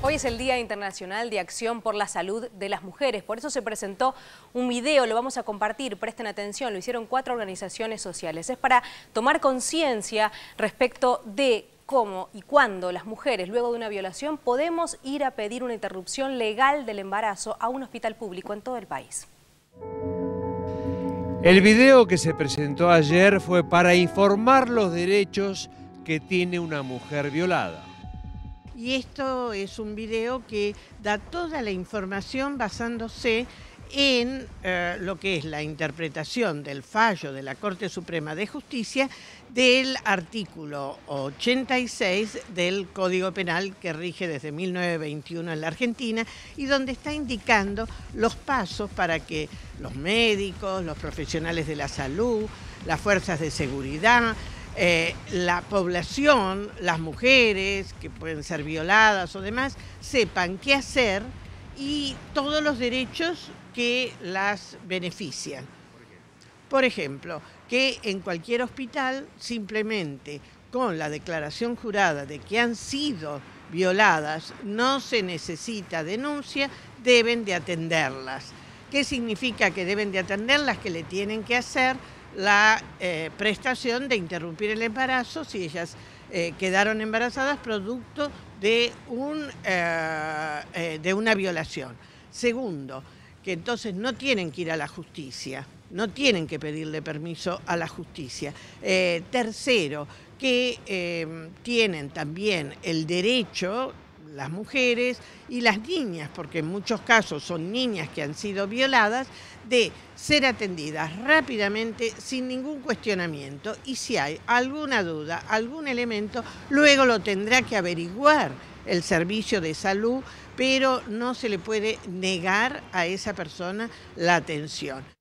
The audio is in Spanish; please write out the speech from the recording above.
Hoy es el Día Internacional de Acción por la Salud de las Mujeres. Por eso se presentó un video, lo vamos a compartir, presten atención, lo hicieron 4 organizaciones sociales. Es para tomar conciencia respecto de cómo y cuándo las mujeres, luego de una violación, podemos ir a pedir una interrupción legal del embarazo a un hospital público en todo el país. El video que se presentó ayer fue para informar los derechos que tiene una mujer violada. Y esto es un video que da toda la información basándose en lo que es la interpretación del fallo de la Corte Suprema de Justicia del artículo 86 del Código Penal que rige desde 1921 en la Argentina y donde está indicando los pasos para que los médicos, los profesionales de la salud, las fuerzas de seguridad, la población, las mujeres que pueden ser violadas o demás, sepan qué hacer y todos los derechos que las benefician. Por ejemplo, que en cualquier hospital simplemente con la declaración jurada de que han sido violadas no se necesita denuncia, deben de atenderlas. ¿Qué significa que deben de atenderlas? Que le tienen que hacer la prestación de interrumpir el embarazo si ellas quedaron embarazadas producto de una violación. Segundo, que entonces no tienen que ir a la justicia, no tienen que pedirle permiso a la justicia. Tercero, que tienen también el derecho, las mujeres y las niñas, porque en muchos casos son niñas que han sido violadas, de ser atendidas rápidamente sin ningún cuestionamiento y si hay alguna duda, algún elemento, luego lo tendrá que averiguar el servicio de salud, pero no se le puede negar a esa persona la atención.